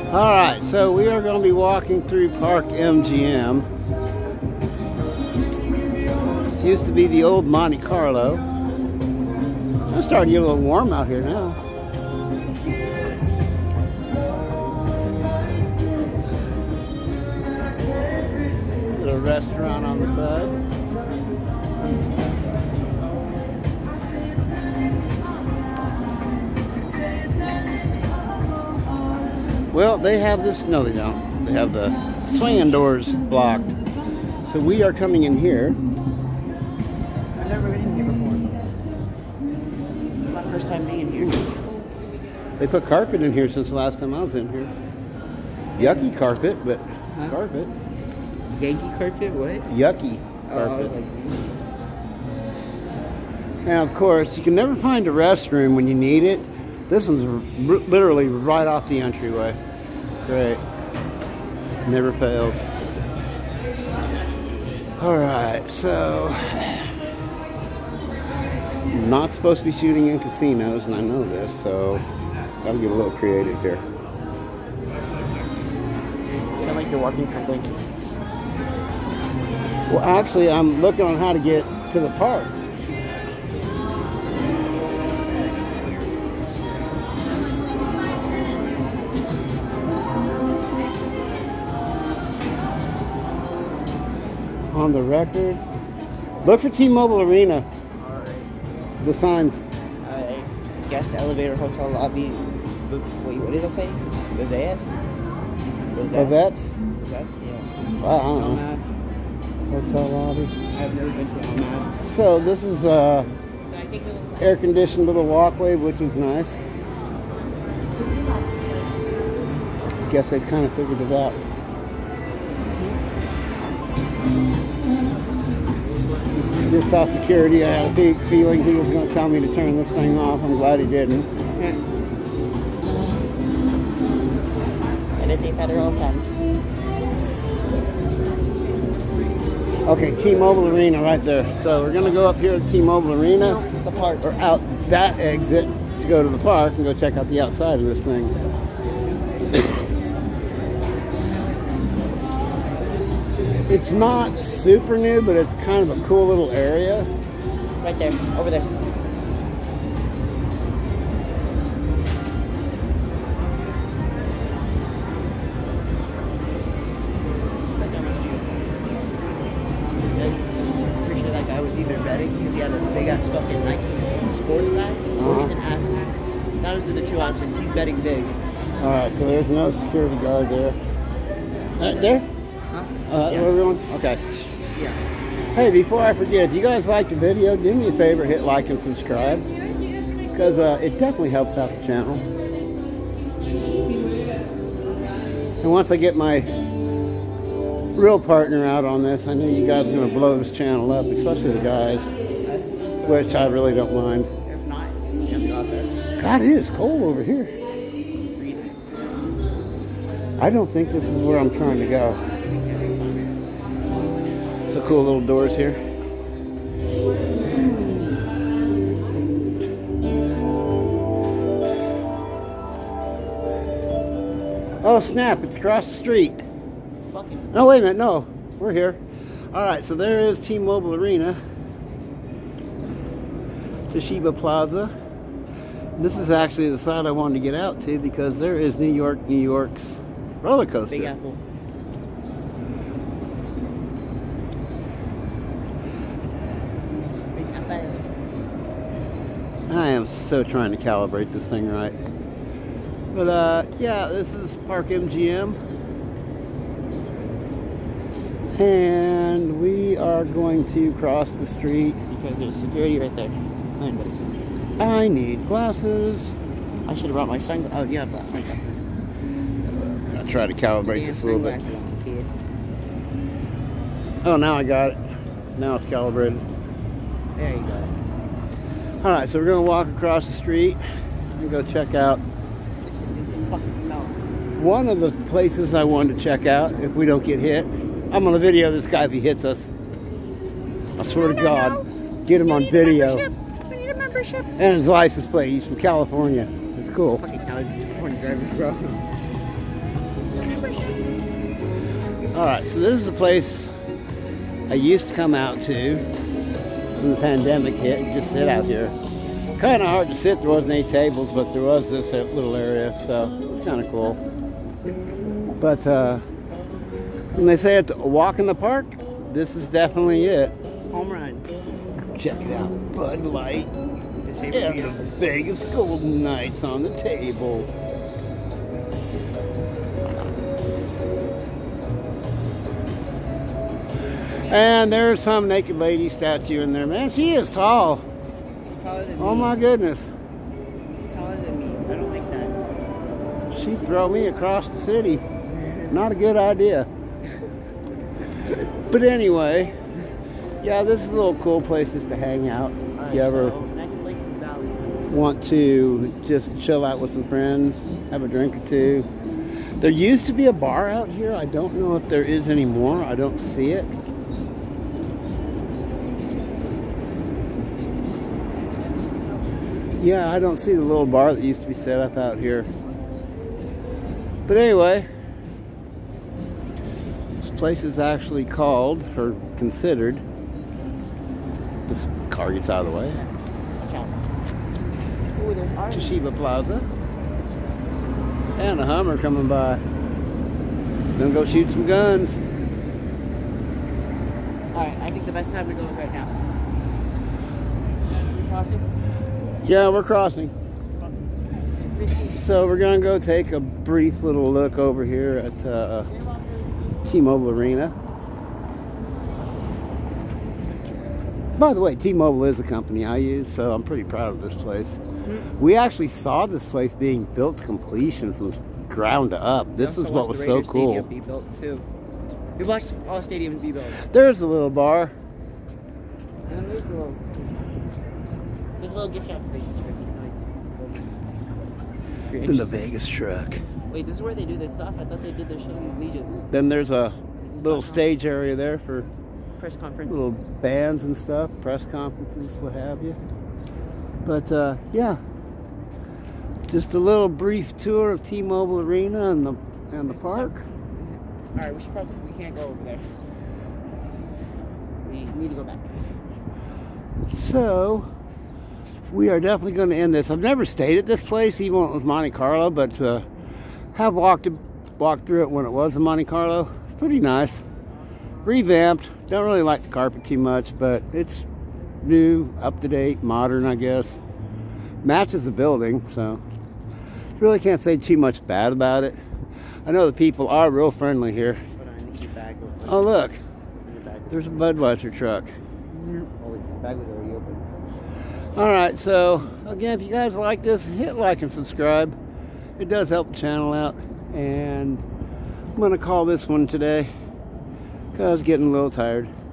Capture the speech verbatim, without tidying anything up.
Alright, so we are going to be walking through Park M G M. This used to be the old Monte Carlo. It's starting to get a little warm out here now. Little restaurant on the side. Well, they have this, no they don't. They have the swinging doors blocked. So we are coming in here. I've never been in here before. It's my first time being here. They put carpet in here since the last time I was in here. Yucky carpet, but it's huh? carpet. Yankee carpet? What? Yucky carpet. Oh, like... Now, of course, you can never find a restroom when you need it. This one's literally right off the entryway. Great. Never fails. Alright, so... I'm not supposed to be shooting in casinos, and I know this, so... Gotta get a little creative here. Sound like you're watching something. Well, actually, I'm looking on how to get to the park. On the record. Look for T-Mobile Arena. Alright. The signs. Uh, guest elevator, hotel lobby. Wait, what did I say? Bavette? Bavette's? Bavette's, yeah. Well, I don't know. Hotel lobby. I've never been to Almad. So this is a air-conditioned little walkway, which is nice. Guess they kind of figured it out. Just saw security. I had a feeling he was going to tell me to turn this thing off. I'm glad he didn't. And it's a federal offense. Okay, T-Mobile Arena right there. So we're going to go up here at T-Mobile Arena, The park. or out that exit to go to the park and go check out the outside of this thing. It's not super new, but it's kind of a cool little area. Right there, over there. Pretty sure that guy was either betting because he had a big ass fucking Nike sports bag, or he's an athlete. Those are the two options. He's betting big. Alright, so there's no security guard there. Right there? Huh? Uh, Yeah. where we're going? Okay. Yeah. Hey, before I forget, if you guys like the video, do me a favor, hit like and subscribe. Because uh, it definitely helps out the channel. And once I get my real partner out on this, I know you guys are going to blow this channel up, especially the guys. Which I really don't mind. If not, you have to go out there. God, it is cold over here. I don't think this is where I'm trying to go. So cool little doors here. Oh snap, it's across the street. Fucking. No, wait a minute, no. We're here. Alright, so there is T-Mobile Arena. Toshiba Plaza. This is actually the side I wanted to get out to because there is New York, New York's roller coaster. Big Apple. Big Apple. I am so trying to calibrate this thing right. But uh, yeah, this is Park M G M. And we are going to cross the street. Because there's security right there. Anyways. I need glasses. I should have brought my sunglasses. Oh, you have glass sunglasses. I'll try to calibrate this a little bit. On, kid. Oh, now I got it. Now it's calibrated. There you go. Alright, so we're going to walk across the street and go check out one of the places I wanted to check out if we don't get hit. I'm going to video this guy if he hits us. I swear to God, get him on video. We need a membership. And his license plate. He's from California. It's cool. Fucking California drivers, bro. Alright, so this is the place I used to come out to when the pandemic hit and just sit out here. Kind of hard to sit, there wasn't any tables, but there was this little area, so it was kind of cool. But uh, when they say it's a walk in the park, this is definitely it. Home run. Check it out, Bud Light. His And favorite the beer. Vegas Golden Knights on the table. And there's some naked lady statue in there. Man, she is tall. He's taller than me. Oh my goodness. He's taller than me. I don't like that. She'd throw me across the city. Not a good idea. But anyway, yeah, this is a little cool places to hang out. Alright, You ever so, next place in the valley. want to just chill out with some friends, have a drink or two. There used to be a bar out here. I don't know if there is anymore. I don't see it. Yeah, I don't see the little bar that used to be set up out here. But anyway, this place is actually called, or considered, this car gets out of the way, Watch out. Ooh, there's ours. Toshiba Plaza. And a Hummer coming by. Gonna go shoot some guns. Alright, I think the best time to go is right now. We crossing? Yeah, we're crossing. So we're gonna go take a brief little look over here at uh, T-Mobile Arena. By the way, T-Mobile is a company I use, so I'm pretty proud of this place. Mm-hmm. We actually saw this place being built to completion from ground up. This is what was so cool. Stadium be built too. We watched all stadiums be built. There's a little bar. And then there's a little, there's a little gift shop for you. In the Vegas truck. Wait, this is where they do their stuff? I thought they did their show with Legions. Then there's a little stage area there for Press conference. little bands and stuff, press conferences, what have you. But uh, yeah, just a little brief tour of T-Mobile Arena and the and the park. All right, we should probably we can't go over there. We need to go back. So we are definitely going to end this. I've never stayed at this place, even when it was Monte Carlo, but uh, have walked walked through it when it was in Monte Carlo. Pretty nice, revamped. Don't really like the carpet too much, but it's new, up to date, modern, I guess. Matches the building, so really can't say too much bad about it. I know the people are real friendly here. Oh look, there's a Budweiser truck. Oh, wait, the bag was already open. Alright, so again, if you guys like this, hit like and subscribe. It does help the channel out. And I'm going to call this one today because I was getting a little tired.